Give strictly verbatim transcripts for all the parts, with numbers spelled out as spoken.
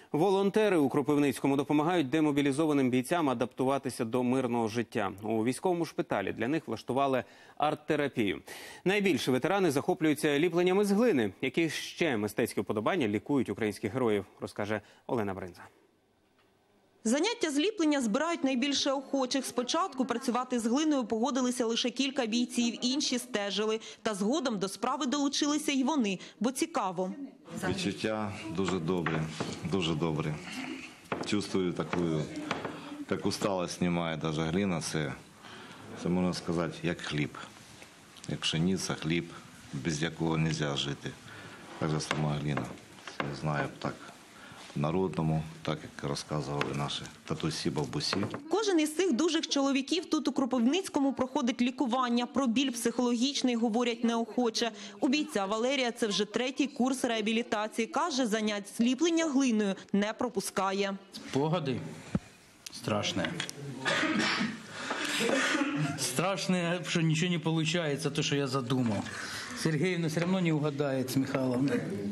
Волонтери у Кропивницькому допомагають демобілізованим бійцям адаптуватися до мирного життя. У військовому шпиталі для них влаштували арт-терапію. Найбільше ветерани захоплюються ліпленнями з глини. Які ще мистецькі вподобання лікують українських героїв, розкаже Олена Бринза. Заняття з ліплення збирають найбільше охочих. Спочатку працювати з глиною погодилися лише кілька бійців, інші стежили. Та згодом до справи долучилися й вони, бо цікаво. Відчуття дуже добре, дуже добре. Чувствую таку, як усталость знімає навіть глина, це, це можна сказати, як хліб. Як пшениця, хліб, без якого не можна жити. Так же сама глина. Я знаю так. Народному, так як розказували наші татусі, бабусі. Кожен із цих дужих чоловіків тут у Кропивницькому проходить лікування. Про біль психологічний говорять неохоче. У бійця Валерія це вже третій курс реабілітації. Каже, занять з ліплення глиною не пропускає. Спогади страшне. Страшне, що нічого не виходить, то, що я задумав. Сергіївна все одно не угадає, Михайловна.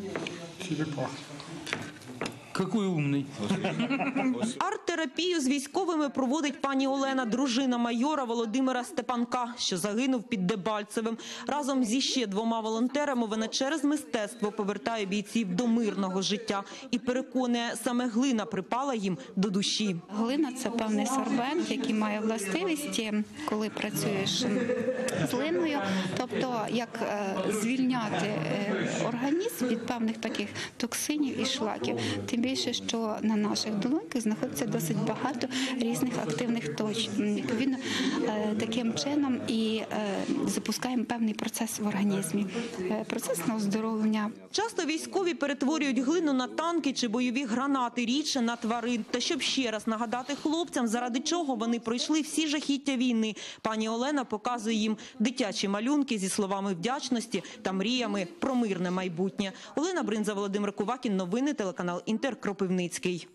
Какой умний. Арт-терапію з військовими проводить пані Олена, дружина майора Володимира Степанка, що загинув під Дебальцевим. Разом зі ще двома волонтерами вона через мистецтво повертає бійців до мирного життя. І переконує, саме глина припала їм до душі. Глина – це певний сорбент, який має властивість, коли працюєш з глиною, тобто як звільняти організм від певних таких токсинів і шлаків. Тим більше, що на наших долоньках знаходиться досить багато різних активних точок. Відповідно, таким чином і запускаємо певний процес в організмі, процес на оздоровлення. Часто військові перетворюють глину на танки чи бойові гранати, рідше на тварин. Та щоб ще раз нагадати хлопцям, заради чого вони пройшли всі жахіття війни, пані Олена показує їм дитячі малюнки зі словами вдячності та мріями про мирне майбутнє. Олена Бринза, Володимир Кувакін, новини, телеканал Інтер, Кропивницький.